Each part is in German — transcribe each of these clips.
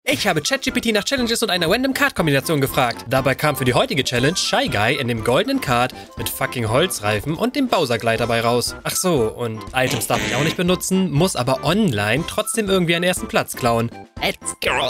Ich habe ChatGPT nach Challenges und einer Random Card Kombination gefragt. Dabei kam für die heutige Challenge Shy Guy in dem goldenen Card mit fucking Holzreifen und dem Bowser-Gleiter dabei raus. Ach so, und Items darf ich auch nicht benutzen, muss aber online trotzdem irgendwie einen ersten Platz klauen. Let's go!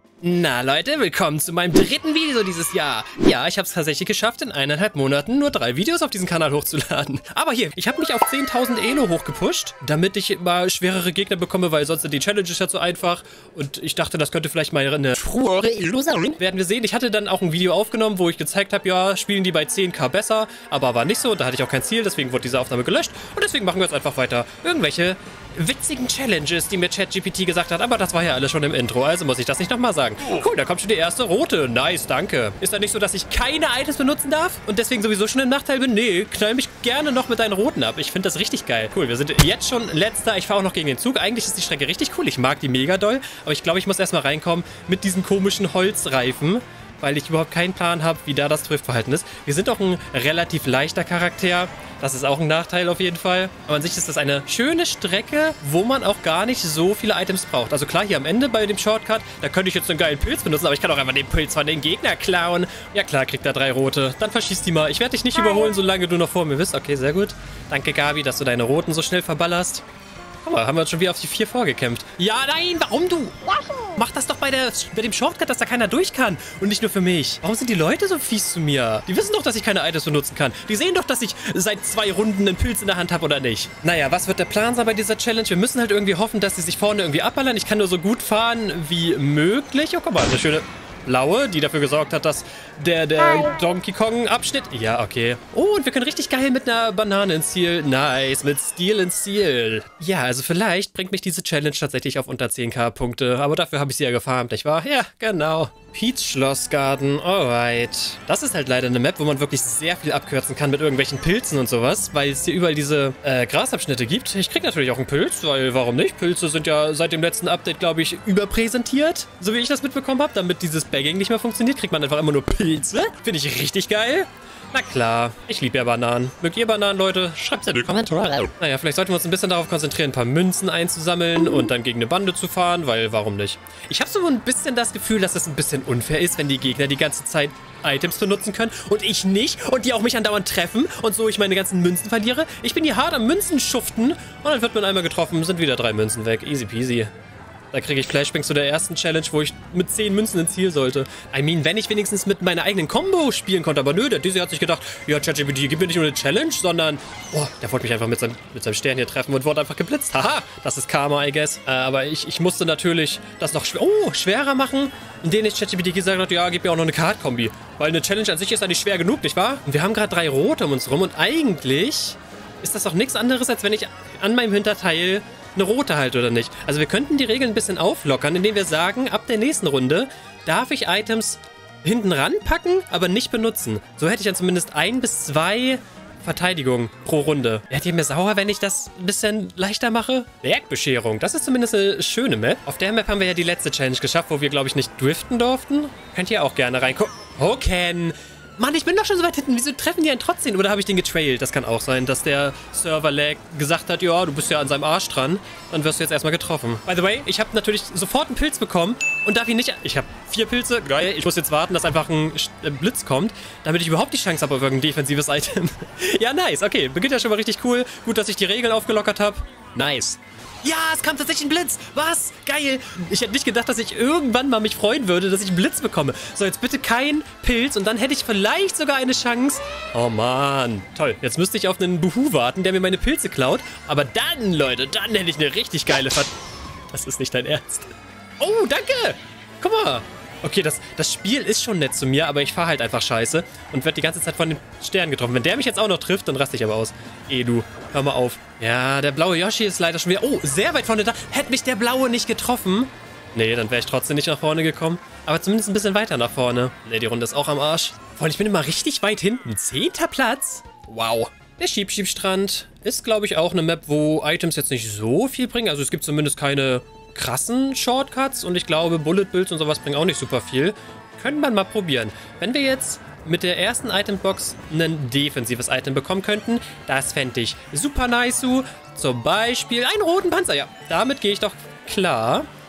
Na Leute, willkommen zu meinem dritten Video dieses Jahr. Ja, ich habe es tatsächlich geschafft, in 1,5 Monaten nur 3 Videos auf diesen Kanal hochzuladen. Aber hier, ich habe mich auf 10.000 Elo hochgepusht, damit ich mal schwerere Gegner bekomme, weil sonst sind die Challenges ja zu einfach. Und ich dachte, das könnte vielleicht mal eine frühere Illusion. Werden wir sehen. Ich hatte dann auch ein Video aufgenommen, wo ich gezeigt habe, ja, spielen die bei 10.000 besser. Aber war nicht so, da hatte ich auch kein Ziel, deswegen wurde diese Aufnahme gelöscht. Und deswegen machen wir jetzt einfach weiter. Irgendwelche witzigen Challenges, die mir ChatGPT gesagt hat, aber das war ja alles schon im Intro, also muss ich das nicht nochmal sagen. Cool, da kommt schon die erste rote. Nice, danke. Ist da nicht so, dass ich keine Items benutzen darf und deswegen sowieso schon im Nachteil bin? Nee, knall mich gerne noch mit deinen roten ab. Ich finde das richtig geil. Cool, wir sind jetzt schon letzter. Ich fahre auch noch gegen den Zug. Eigentlich ist die Strecke richtig cool. Ich mag die mega doll, aber ich glaube, ich muss erstmal reinkommen mit diesen komischen Holzreifen, weil ich überhaupt keinen Plan habe, wie da das Driftverhalten ist. Wir sind auch ein relativ leichter Charakter. Das ist auch ein Nachteil auf jeden Fall. Aber an sich ist das eine schöne Strecke, wo man auch gar nicht so viele Items braucht. Also klar, hier am Ende bei dem Shortcut, da könnte ich jetzt einen geilen Pilz benutzen, aber ich kann auch einfach den Pilz von den Gegner klauen. Ja klar, kriegt er 3 rote. Dann verschießt die mal. Ich werde dich nicht überholen, solange du noch vor mir bist. Okay, sehr gut. Danke, Gabi, dass du deine roten so schnell verballerst. Guck mal, haben wir uns schon wieder auf die 4 vorgekämpft. Ja, nein, warum du? Mach das doch bei dem Shortcut, dass da keiner durch kann. Und nicht nur für mich. Warum sind die Leute so fies zu mir? Die wissen doch, dass ich keine Items benutzen kann. Die sehen doch, dass ich seit 2 Runden einen Pilz in der Hand habe oder nicht. Naja, was wird der Plan sein bei dieser Challenge? Wir müssen halt irgendwie hoffen, dass sie sich vorne irgendwie abballern. Ich kann nur so gut fahren wie möglich. Oh, guck mal, eine schöne blaue, die dafür gesorgt hat, dass der Donkey Kong Abschnitt... Ja, okay. Oh, und wir können richtig geil mit einer Banane ins Ziel. Nice, mit Stil ins Ziel. Ja, also vielleicht bringt mich diese Challenge tatsächlich auf unter 10.000 Punkte. Aber dafür habe ich sie ja gefarmt, nicht wahr? Ja, genau. Peach Schlossgarten, alright. Das ist halt leider eine Map, wo man wirklich sehr viel abkürzen kann mit irgendwelchen Pilzen und sowas, weil es hier überall diese Grasabschnitte gibt. Ich krieg natürlich auch einen Pilz, weil warum nicht? Pilze sind ja seit dem letzten Update, glaube ich, überpräsentiert, so wie ich das mitbekommen habe. Damit dieses Bagging nicht mehr funktioniert, kriegt man einfach immer nur Pilze. Finde ich richtig geil. Na klar, ich liebe ja Bananen. Mögt ihr Bananen, Leute? Schreibt's in die Kommentare. Naja, vielleicht sollten wir uns ein bisschen darauf konzentrieren, ein paar Münzen einzusammeln und dann gegen eine Bande zu fahren, weil warum nicht? Ich habe so ein bisschen das Gefühl, dass es ein bisschen unfair ist, wenn die Gegner die ganze Zeit Items benutzen können und ich nicht und die auch mich andauernd treffen und so ich meine ganzen Münzen verliere. Ich bin hier hart am Münzen schuften und dann wird man einmal getroffen, sind wieder 3 Münzen weg. Easy peasy. Da kriege ich Flashbangs zu der ersten Challenge, wo ich mit 10 Münzen ins Ziel sollte. I mean, wenn ich wenigstens mit meiner eigenen Combo spielen konnte. Aber nö, der Dizzy hat sich gedacht, ja, ChatGPT, gib mir nicht nur eine Challenge, sondern... Oh, der wollte mich einfach mit seinem Stern hier treffen und wurde einfach geblitzt. Haha, das ist Karma, I guess. Aber ich musste natürlich das noch schwerer machen, indem ich ChatGPT gesagt habe, ja, gib mir auch noch eine Card-Kombi. Weil eine Challenge an sich ist ja nicht schwer genug, nicht wahr? Und wir haben gerade 3 rote um uns rum und eigentlich ist das doch nichts anderes, als wenn ich an meinem Hinterteil eine rote halt oder nicht. Also wir könnten die Regeln ein bisschen auflockern, indem wir sagen, ab der nächsten Runde darf ich Items hinten ranpacken, aber nicht benutzen. So hätte ich dann zumindest 1 bis 2 Verteidigungen pro Runde. Werdet ihr mir sauer, wenn ich das ein bisschen leichter mache? Bergbescherung, das ist zumindest eine schöne Map. Auf der Map haben wir ja die letzte Challenge geschafft, wo wir, glaube ich, nicht driften durften. Könnt ihr auch gerne reingucken. Oh, Ken! Mann, ich bin doch schon so weit hinten. Wieso treffen die einen trotzdem? Oder habe ich den getrailt? Das kann auch sein, dass der Server-Lag gesagt hat, ja, du bist ja an seinem Arsch dran. Dann wirst du jetzt erstmal getroffen. By the way, ich habe natürlich sofort einen Pilz bekommen und darf ihn nicht... Ich habe 4 Pilze. Geil. Ich muss jetzt warten, dass einfach ein Blitz kommt, damit ich überhaupt die Chance habe auf irgendein defensives Item. Ja, nice. Okay, beginnt ja schon mal richtig cool. Gut, dass ich die Regeln aufgelockert habe. Nice. Ja, es kam tatsächlich ein Blitz. Was? Geil. Ich hätte nicht gedacht, dass ich irgendwann mal mich freuen würde, dass ich einen Blitz bekomme. So, jetzt bitte kein Pilz und dann hätte ich vielleicht sogar eine Chance. Oh Mann. Toll. Jetzt müsste ich auf einen Buhu warten, der mir meine Pilze klaut. Aber dann, Leute, dann hätte ich eine richtig geile Das ist nicht dein Ernst. Oh, danke. Guck mal. Okay, das Spiel ist schon nett zu mir, aber ich fahre halt einfach scheiße und werde die ganze Zeit von den Sternen getroffen. Wenn der mich jetzt auch noch trifft, dann raste ich aber aus. Du, hör mal auf. Ja, der blaue Yoshi ist leider schon wieder... Oh, sehr weit vorne da. Hätte mich der blaue nicht getroffen. Nee, dann wäre ich trotzdem nicht nach vorne gekommen. Aber zumindest ein bisschen weiter nach vorne. Nee, die Runde ist auch am Arsch. Vor allem, ich bin immer richtig weit hinten. 10. Platz? Wow. Der Schieb-Schieb-Strand ist, glaube ich, auch eine Map, wo Items jetzt nicht so viel bringen. Also es gibt zumindest keine krassen Shortcuts und ich glaube, Bullet Bills und sowas bringen auch nicht super viel. Könnte man mal probieren. Wenn wir jetzt mit der ersten Itembox ein defensives Item bekommen könnten, das fände ich super nice. Zum Beispiel einen roten Panzer. Ja, damit gehe ich doch klar.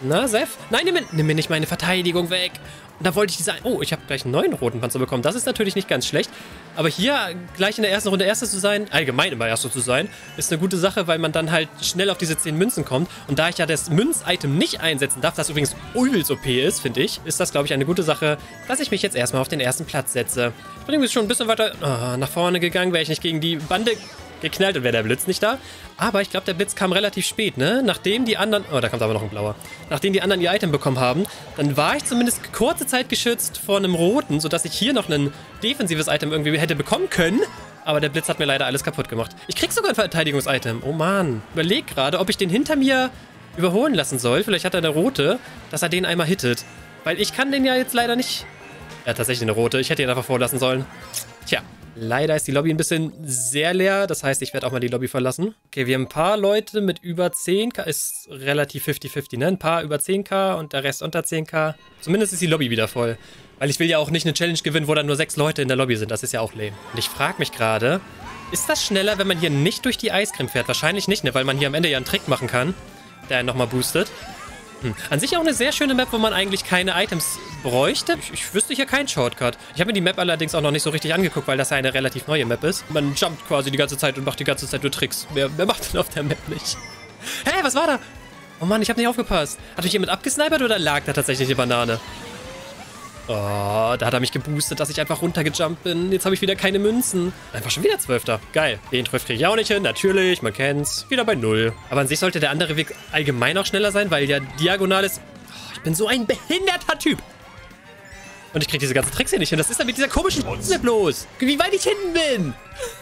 Na, Seth? Nein, nimm mir nicht meine Verteidigung weg. Und da wollte ich diese... Oh, ich habe gleich einen neuen roten Panzer bekommen. Das ist natürlich nicht ganz schlecht. Aber hier gleich in der ersten Runde Erster zu sein, allgemein immer Erster zu sein, ist eine gute Sache, weil man dann halt schnell auf diese 10 Münzen kommt. Und da ich ja das Münz-Item nicht einsetzen darf, das übrigens übelst OP ist, finde ich, ist das, glaube ich, eine gute Sache, dass ich mich jetzt erstmal auf den ersten Platz setze. Ich bin irgendwie schon ein bisschen weiter nach vorne gegangen, wäre ich nicht gegen die Bande geknallt und wäre der Blitz nicht da. Aber ich glaube, der Blitz kam relativ spät, ne? Nachdem die anderen... Oh, da kommt aber noch ein blauer. Nachdem die anderen ihr Item bekommen haben, dann war ich zumindest kurze Zeit geschützt vor einem roten, sodass ich hier noch ein defensives Item irgendwie hätte bekommen können. Aber der Blitz hat mir leider alles kaputt gemacht. Ich krieg sogar ein Verteidigungs-Item. Oh Mann. Überleg gerade, ob ich den hinter mir überholen lassen soll. Vielleicht hat er eine rote, dass er den einmal hittet. Weil ich kann den ja jetzt leider nicht... Ja, tatsächlich eine rote. Ich hätte ihn einfach vorlassen sollen. Tja. Leider ist die Lobby ein bisschen sehr leer. Das heißt, ich werde auch mal die Lobby verlassen. Okay, wir haben ein paar Leute mit über 10k. Ist relativ 50-50, ne? Ein paar über 10k und der Rest unter 10k. Zumindest ist die Lobby wieder voll. Weil ich will ja auch nicht eine Challenge gewinnen, wo dann nur 6 Leute in der Lobby sind. Das ist ja auch lame. Und ich frage mich gerade, ist das schneller, wenn man hier nicht durch die Eiscreme fährt? Wahrscheinlich nicht, ne? Weil man hier am Ende ja einen Trick machen kann, der einen nochmal boostet. An sich auch eine sehr schöne Map, wo man eigentlich keine Items bräuchte. Ich wüsste hier keinen Shortcut. Ich habe mir die Map allerdings auch noch nicht so richtig angeguckt, weil das ja eine relativ neue Map ist. Man jumpt quasi die ganze Zeit und macht die ganze Zeit nur Tricks. Wer macht denn auf der Map nicht? Hä, was war da? Oh Mann, ich habe nicht aufgepasst. Hat mich jemand abgesnipert oder lag da tatsächlich die Banane? Oh, da hat er mich geboostet, dass ich einfach runtergejumpt bin. Jetzt habe ich wieder keine Münzen. Einfach schon wieder 12. Geil. Den 12 kriege ich auch nicht hin. Natürlich, man kennt's. Wieder bei 0. Aber an sich sollte der andere Weg allgemein auch schneller sein, weil ja diagonal ist... Oh, ich bin so ein behinderter Typ. Und ich kriege diese ganzen Tricks hier nicht hin. Das ist dann mit dieser komischen Map los. Wie weit ich hinten bin.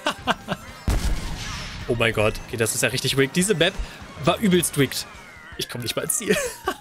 Oh mein Gott. Okay, das ist ja richtig rigged. Diese Map war übelst rigged. Ich komme nicht mal ins Ziel.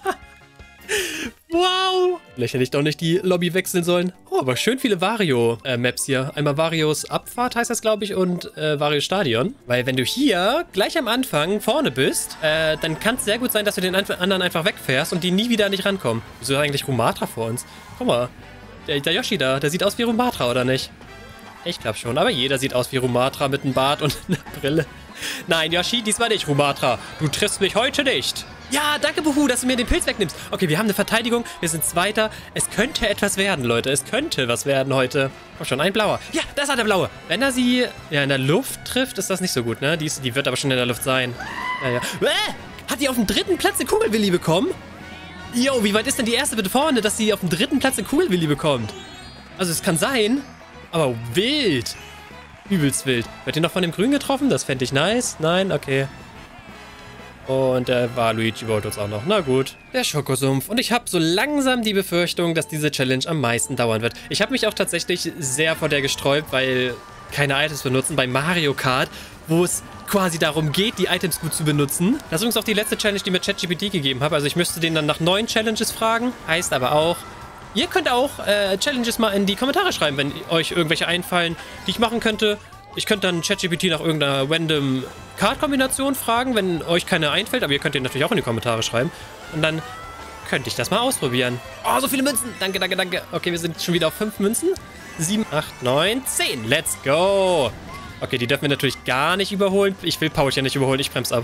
Wow! Vielleicht hätte ich doch nicht die Lobby wechseln sollen. Oh, aber schön viele Wario-Maps hier. Einmal Varios Abfahrt heißt das, glaube ich, und Varios Stadion. Weil wenn du hier gleich am Anfang vorne bist, dann kann es sehr gut sein, dass du den anderen einfach wegfährst und die nie wieder nicht rankommen. Wieso ist eigentlich Rumatra vor uns? Guck mal, der Yoshi da, der sieht aus wie Rumatra, oder nicht? Ich glaube schon, aber jeder sieht aus wie Rumatra mit einem Bart und einer Brille. Nein, Yoshi, diesmal nicht, Rumatra. Du triffst mich heute nicht. Ja, danke, Buhu, dass du mir den Pilz wegnimmst. Okay, wir haben eine Verteidigung. Wir sind Zweiter. Es könnte etwas werden, Leute. Es könnte was werden heute. Oh, schon ein blauer. Ja, da ist der blaue. Wenn er sie ja in der Luft trifft, ist das nicht so gut, ne? Die wird aber schon in der Luft sein. Ja. Hat die auf dem 3. Platz eine Kugelwilli bekommen? Jo, wie weit ist denn die erste bitte vorne, dass sie auf dem 3. Platz eine Kugelwilli bekommt? Also, es kann sein, aber wild. Übelst wild. Wird ihr noch von dem Grün getroffen? Das fände ich nice. Nein? Okay. Und der Waluigi wollte uns auch noch. Na gut. Der Schokosumpf. Und ich habe so langsam die Befürchtung, dass diese Challenge am meisten dauern wird. Ich habe mich auch tatsächlich sehr vor der gesträubt, weil keine Items benutzen bei Mario Kart, wo es quasi darum geht, die Items gut zu benutzen. Das ist übrigens auch die letzte Challenge, die mir ChatGPT gegeben habe. Also ich müsste den dann nach neuen Challenges fragen. Heißt aber auch, ihr könnt auch Challenges mal in die Kommentare schreiben, wenn euch irgendwelche einfallen, die ich machen könnte. Ich könnte dann ChatGPT nach irgendeiner random Card-Kombination fragen, wenn euch keine einfällt. Aber ihr könnt den natürlich auch in die Kommentare schreiben. Und dann könnte ich das mal ausprobieren. Oh, so viele Münzen. Danke, danke, danke. Okay, wir sind schon wieder auf 5 Münzen. 7, 8, 9, 10. Let's go. Okay, die dürfen wir natürlich gar nicht überholen. Ich will Paulchen nicht überholen. Ich bremse ab.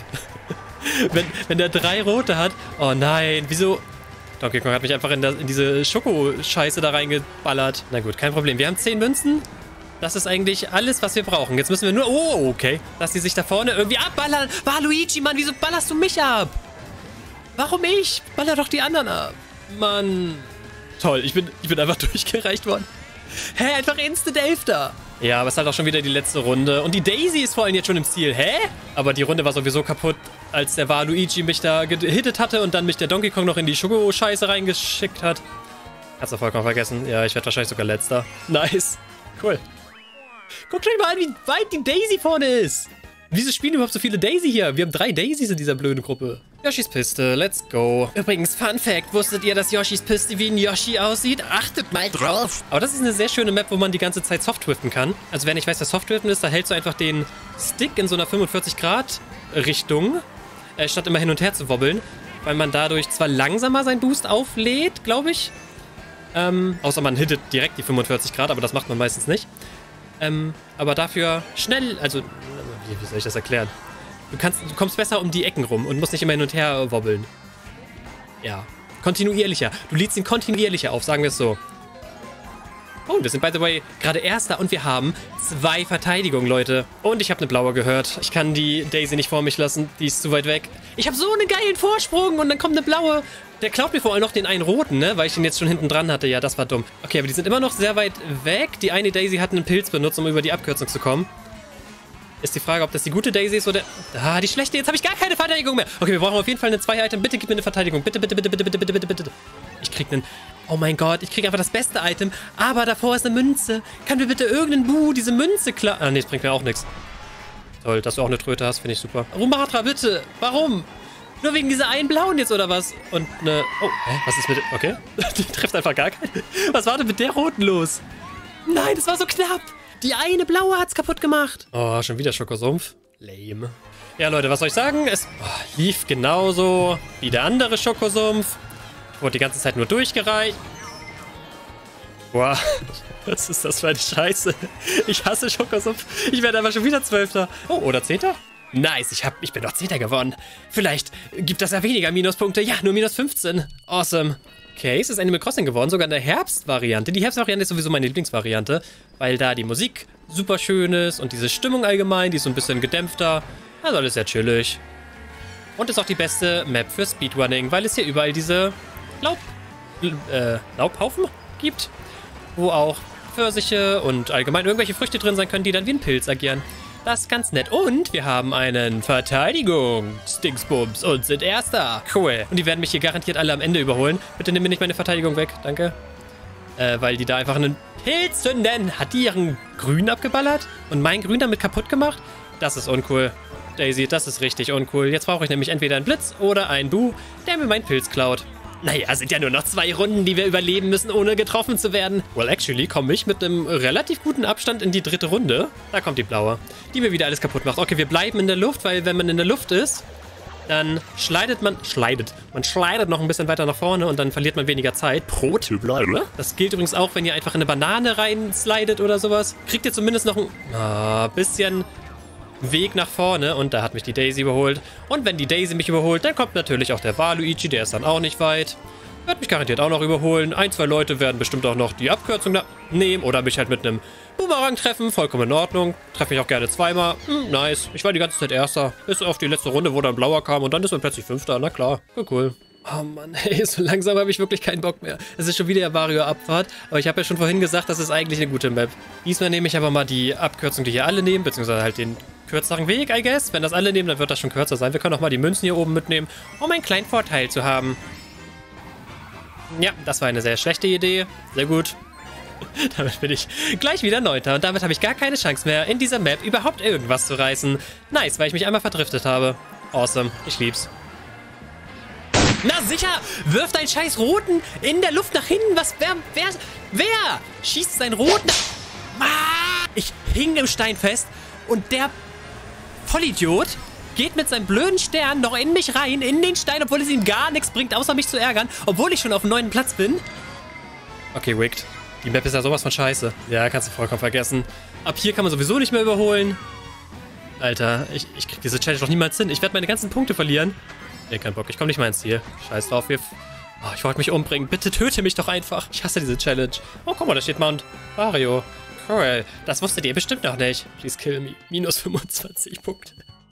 wenn der 3 rote hat. Oh nein, wieso... Donkey Kong hat mich einfach in diese Schokoscheiße da reingeballert. Na gut, kein Problem. Wir haben 10 Münzen. Das ist eigentlich alles, was wir brauchen. Jetzt müssen wir nur... Oh, okay. Dass die sich da vorne irgendwie abballern. Waluigi, Mann, wieso ballerst du mich ab? Warum ich? Baller doch die anderen ab. Mann. Toll, ich bin einfach durchgereicht worden. Hä, einfach Instant 11. Ja, aber es ist halt auch schon wieder die letzte Runde. Und die Daisy ist vor allem jetzt schon im Ziel. Hä? Aber die Runde war sowieso kaputt, als der Waluigi mich da gehittet hatte und dann mich der Donkey Kong noch in die Schokoscheiße reingeschickt hat. Hast du vollkommen vergessen. Ja, ich werde wahrscheinlich sogar letzter. Nice. Cool. Guckt euch mal an, wie weit die Daisy vorne ist. Wieso spielen überhaupt so viele Daisy hier? Wir haben 3 Daisys in dieser blöden Gruppe. Yoshis Piste, let's go. Übrigens, Fun Fact, wusstet ihr, dass Yoshis Piste wie ein Yoshi aussieht? Achtet mal drauf. Aber das ist eine sehr schöne Map, wo man die ganze Zeit Softwiften kann. Also wer nicht weiß, was Softwiften ist, da hältst du einfach den Stick in so einer 45-Grad-Richtung, statt immer hin und her zu wobbeln, weil man dadurch zwar langsamer seinen Boost auflädt, glaube ich. Außer man hittet direkt die 45 Grad, aber das macht man meistens nicht. Aber dafür schnell, also, wie soll ich das erklären? Du kommst besser um die Ecken rum und musst nicht immer hin und her wobbeln. Ja, kontinuierlicher. Du lädst ihn kontinuierlicher auf, sagen wir es so. Oh, wir sind, by the way, gerade Erster und wir haben 2 Verteidigungen, Leute. Und ich habe eine blaue gehört. Ich kann die Daisy nicht vor mich lassen. Die ist zu weit weg. Ich habe so einen geilen Vorsprung und dann kommt eine blaue. Der klaut mir vor allem noch den einen roten, ne? Weil ich ihn jetzt schon hinten dran hatte. Ja, das war dumm. Okay, aber die sind immer noch sehr weit weg. Die eine Daisy hat einen Pilz benutzt, um über die Abkürzung zu kommen. Ist die Frage, ob das die gute Daisy ist oder... Ah, die schlechte. Jetzt habe ich gar keine Verteidigung mehr. Okay, wir brauchen auf jeden Fall eine 2-Item. Bitte gib mir eine Verteidigung. Bitte, bitte, bitte, bitte, bitte, bitte, bitte, bitte. Ich krieg einen... Oh mein Gott, ich krieg einfach das beste Item. Aber davor ist eine Münze. Kann mir bitte irgendein Bu diese Münze klar... Ah, nee, das bringt mir auch nichts. Toll, dass du auch eine Tröte hast, finde ich super. Rumatra, bitte. Warum? Nur wegen dieser einen blauen jetzt, oder was? Und eine... Oh, hä? Was ist mit... Okay. Die trifft einfach gar keinen. Was war denn mit der roten los? Nein, das war so knapp. Die eine blaue hat's kaputt gemacht. Oh, schon wieder Schokosumpf. Lame. Ja, Leute, was soll ich sagen? Es lief genauso wie der andere Schokosumpf. Wurde die ganze Zeit nur durchgereicht. Boah, was ist das für eine Scheiße? Ich hasse Schokosumpf. Ich werde aber schon wieder 12. Oh, oder 10. Nice, ich bin doch 10. geworden. Vielleicht gibt das ja weniger Minuspunkte. Ja, nur minus 15. Awesome. Okay, es ist Animal Crossing geworden, sogar in der Herbstvariante. Die Herbstvariante ist sowieso meine Lieblingsvariante, weil da die Musik super schön ist und diese Stimmung allgemein, die ist so ein bisschen gedämpfter. Also alles sehr chillig. Und ist auch die beste Map für Speedrunning, weil es hier überall diese Laubhaufen gibt, wo auch Pfirsiche und allgemein irgendwelche Früchte drin sein können, die dann wie ein Pilz agieren. Das ist ganz nett. Und wir haben einen Verteidigungsdingsbums und sind Erster. Cool. Und die werden mich hier garantiert alle am Ende überholen. Bitte nimm mir nicht meine Verteidigung weg. Danke. Weil die da einfach einen Pilz zünden. Hat die ihren Grün abgeballert? Und mein Grün damit kaputt gemacht? Das ist uncool. Daisy, das ist richtig uncool. Jetzt brauche ich nämlich entweder einen Blitz oder einen Bu, der mir meinen Pilz klaut. Naja, sind ja nur noch 2 Runden, die wir überleben müssen, ohne getroffen zu werden. Well, actually komme ich mit einem relativ guten Abstand in die 3. Runde. Da kommt die blaue, die mir wieder alles kaputt macht. Okay, wir bleiben in der Luft, weil wenn man in der Luft ist, dann man schleidet noch ein bisschen weiter nach vorne und dann verliert man weniger Zeit pro Typ. Das gilt übrigens auch, wenn ihr einfach in eine Banane reinslidet oder sowas. Kriegt ihr zumindest noch ein bisschen Weg nach vorne und da hat mich die Daisy überholt. Und wenn die Daisy mich überholt, dann kommt natürlich auch der Waluigi, der ist dann auch nicht weit. Wird mich garantiert auch noch überholen. 1, 2 Leute werden bestimmt auch noch die Abkürzung nehmen oder mich halt mit einem Boomerang treffen. Vollkommen in Ordnung. Treffe mich auch gerne zweimal. Nice. Ich war die ganze Zeit Erster. Bis auf die letzte Runde, wo dann Blauer kam und dann ist man plötzlich 5. Na klar. Cool. Oh Mann, ey, so langsam habe ich wirklich keinen Bock mehr. Es ist schon wieder Wario-Abfahrt, aber ich habe ja schon vorhin gesagt, das ist eigentlich eine gute Map. Diesmal nehme ich aber mal die Abkürzung, die hier alle nehmen, beziehungsweise halt den kürzeren Weg, I guess. Wenn das alle nehmen, dann wird das schon kürzer sein. Wir können auch mal die Münzen hier oben mitnehmen, um einen kleinen Vorteil zu haben. Ja, das war eine sehr schlechte Idee. Sehr gut. Damit bin ich gleich wieder 9. Und damit habe ich gar keine Chance mehr, in dieser Map überhaupt irgendwas zu reißen. Nice, weil ich mich einmal verdriftet habe. Awesome, ich lieb's. Na sicher, wirf deinen scheiß Roten in der Luft nach hinten. Wer schießt seinen Roten? Ich hing im Stein fest und der Vollidiot geht mit seinem blöden Stern noch in mich rein, in den Stein, obwohl es ihm gar nichts bringt, außer mich zu ärgern, obwohl ich schon auf dem 9. Platz bin. Okay, Wicked. Die Map ist ja sowas von scheiße. Ja, kannst du vollkommen vergessen. Ab hier kann man sowieso nicht mehr überholen. Alter, ich krieg diese Challenge doch niemals hin. Ich werde meine ganzen Punkte verlieren. Nee, kein Bock. Ich komme nicht mal ins Ziel. Scheiß drauf. Ich wollte mich umbringen. Bitte töte mich doch einfach. Ich hasse diese Challenge. Oh, guck mal, da steht Mount Wario. Cool. Das wusstet ihr bestimmt noch nicht. Please kill me. Minus 25 Punkte.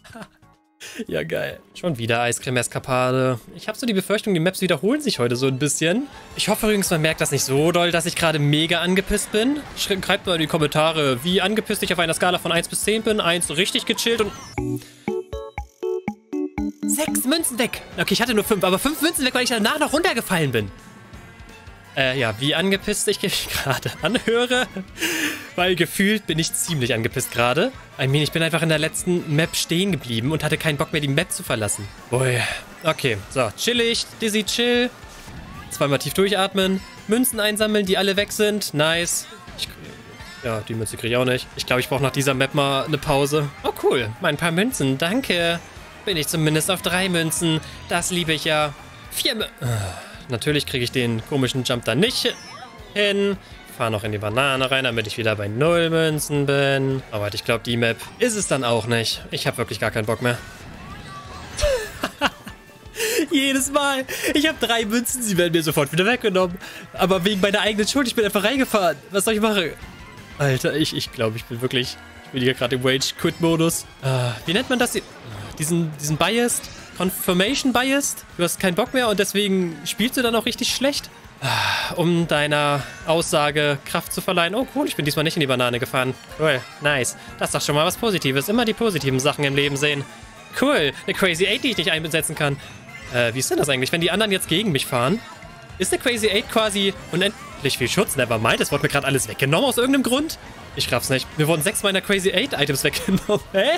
Ja, geil. Schon wieder Eiscreme-Eskapade. Ich habe so die Befürchtung, die Maps wiederholen sich heute so ein bisschen. Ich hoffe übrigens, man merkt das nicht so doll, dass ich gerade mega angepisst bin. Schreibt mal in die Kommentare, wie angepisst ich auf einer Skala von 1 bis 10 bin. 1 richtig gechillt und... 6 Münzen weg. Okay, ich hatte nur 5, aber 5 Münzen weg, weil ich danach noch runtergefallen bin. Ja, wie angepisst ich mich gerade anhöre. Weil gefühlt bin ich ziemlich angepisst gerade. Ich bin einfach in der letzten Map stehen geblieben und hatte keinen Bock mehr, die Map zu verlassen. Ui. Okay, so, chillig, Dizzy chill. 2-mal tief durchatmen. Münzen einsammeln, die alle weg sind. Nice. Ja, die Münze kriege ich auch nicht. Ich glaube, ich brauche nach dieser Map mal eine Pause. Oh, cool. Ein paar Münzen, danke. Bin ich zumindest auf 3 Münzen. Das liebe ich ja. 4 Münzen. Natürlich kriege ich den komischen Jump dann nicht hin. Fahre noch in die Banane rein, damit ich wieder bei 0 Münzen bin. Aber ich glaube, die Map ist es dann auch nicht. Ich habe wirklich gar keinen Bock mehr. Jedes Mal. Ich habe 3 Münzen, sie werden mir sofort wieder weggenommen. Aber wegen meiner eigenen Schuld, ich bin einfach reingefahren. Was soll ich machen? Alter, ich glaube, ich bin hier gerade im Rage-Quit-Modus. Wie nennt man das? Diesen Biased? Confirmation Biased? Du hast keinen Bock mehr und deswegen spielst du dann auch richtig schlecht? Um deiner Aussage Kraft zu verleihen. Oh cool, ich bin diesmal nicht in die Banane gefahren. Cool, nice. Das ist doch schon mal was Positives. Immer die positiven Sachen im Leben sehen. Cool, eine Crazy 8, die ich nicht einsetzen kann. Wie ist denn das eigentlich, wenn die anderen jetzt gegen mich fahren? Ist eine Crazy 8 quasi unendlich viel Schutz? Nevermind, das wurde mir gerade alles weggenommen aus irgendeinem Grund. Ich raff's nicht. Mir wurden 6 meiner Crazy 8 Items weggenommen. Hä?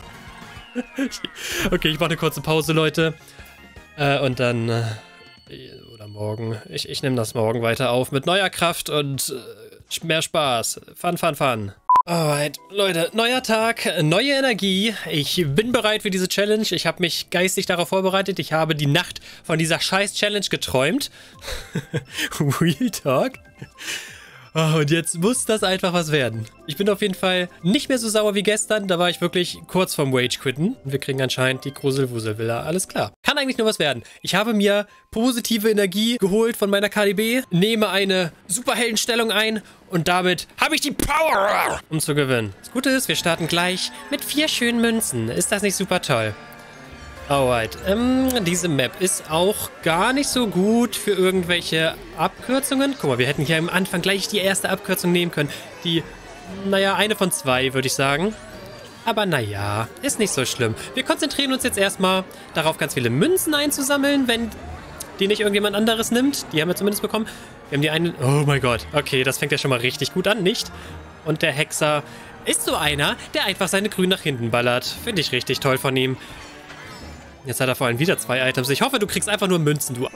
Okay, ich mache eine kurze Pause, Leute. Und dann... oder morgen. Ich nehme das morgen weiter auf mit neuer Kraft und mehr Spaß. Fun. Alright, Leute, neuer Tag, neue Energie. Ich bin bereit für diese Challenge. Ich habe mich geistig darauf vorbereitet. Ich habe die Nacht von dieser scheiß Challenge geträumt. Real Talk. Oh, und jetzt muss das einfach was werden. Ich bin auf jeden Fall nicht mehr so sauer wie gestern. Da war ich wirklich kurz vorm Rage-Quitten. Und wir kriegen anscheinend die Gruselwusel-Villa. Alles klar. Kann eigentlich nur was werden. Ich habe mir positive Energie geholt von meiner KDB, nehme eine Superheldenstellung ein und damit habe ich die Power, um zu gewinnen. Das Gute ist, wir starten gleich mit 4 schönen Münzen. Ist das nicht super toll? Alright, diese Map ist auch gar nicht so gut für irgendwelche Abkürzungen. Guck mal, wir hätten hier am Anfang gleich die erste Abkürzung nehmen können. Die, naja, eine von 2, würde ich sagen. Aber naja, ist nicht so schlimm. Wir konzentrieren uns jetzt erstmal darauf, ganz viele Münzen einzusammeln, wenn die nicht irgendjemand anderes nimmt. Die haben wir zumindest bekommen. Wir haben die einen... Oh mein Gott, okay, das fängt ja schon mal richtig gut an, nicht? Und der Hexer ist so einer, der einfach seine Grün nach hinten ballert. Finde ich richtig toll von ihm. Jetzt hat er vor allem wieder 2 Items. Ich hoffe, du kriegst einfach nur Münzen, du...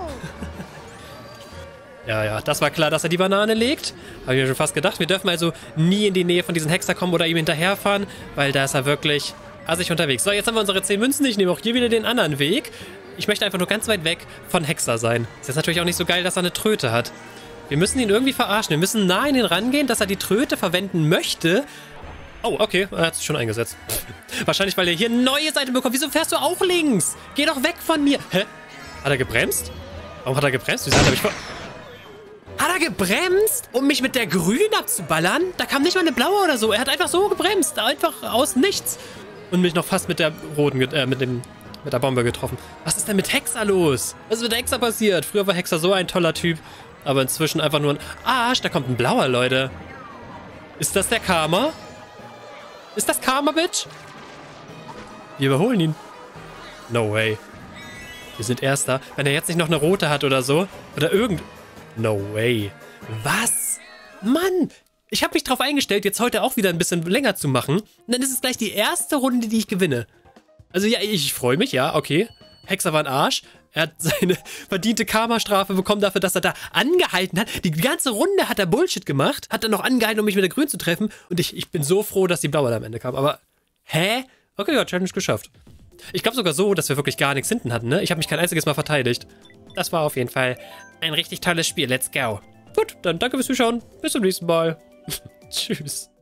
Ja, das war klar, dass er die Banane legt. Habe ich mir schon fast gedacht. Wir dürfen also nie in die Nähe von diesem Hexer kommen oder ihm hinterherfahren, weil da ist er wirklich assig unterwegs. So, jetzt haben wir unsere 10 Münzen. Ich nehme auch hier wieder den anderen Weg. Ich möchte einfach nur ganz weit weg von Hexer sein. Ist jetzt natürlich auch nicht so geil, dass er eine Tröte hat. Wir müssen ihn irgendwie verarschen. Wir müssen nah an ihn rangehen, dass er die Tröte verwenden möchte. Oh, okay. Er hat sich schon eingesetzt. Wahrscheinlich, weil er hier ein neues Item bekommt. Wieso fährst du auch links? Geh doch weg von mir. Hä? Hat er gebremst? Warum hat er gebremst? Wieso hat er mich vor... Hat er gebremst, um mich mit der Grünen abzuballern? Da kam nicht mal eine blaue oder so. Er hat einfach so gebremst. Einfach aus nichts. Und mich noch fast mit der roten, mit der Bombe getroffen. Was ist denn mit Hexer los? Was ist mit Hexer passiert? Früher war Hexer so ein toller Typ. Aber inzwischen einfach nur ein Arsch. Da kommt ein blauer, Leute. Ist das der Karma? Ist das Karma, Bitch? Wir überholen ihn. No way. Wir sind Erster. Wenn er jetzt nicht noch eine rote hat oder so. Oder irgend... No way. Was? Mann! Ich habe mich drauf eingestellt, jetzt heute auch wieder ein bisschen länger zu machen. Und dann ist es gleich die erste Runde, die ich gewinne. Also ja, ich freue mich, ja, okay. Hexer war ein Arsch. Er hat seine verdiente Karma-Strafe bekommen dafür, dass er da angehalten hat. Die ganze Runde hat er Bullshit gemacht. Hat dann noch angehalten, um mich mit der Grün zu treffen. Und ich bin so froh, dass die Blaue da am Ende kam. Aber, hä? Okay, ja, Challenge geschafft. Ich glaube sogar so, dass wir wirklich gar nichts hinten hatten, ne? Ich habe mich kein einziges Mal verteidigt. Das war auf jeden Fall ein richtig tolles Spiel. Let's go. Gut, dann danke fürs Zuschauen. Bis zum nächsten Mal. Tschüss.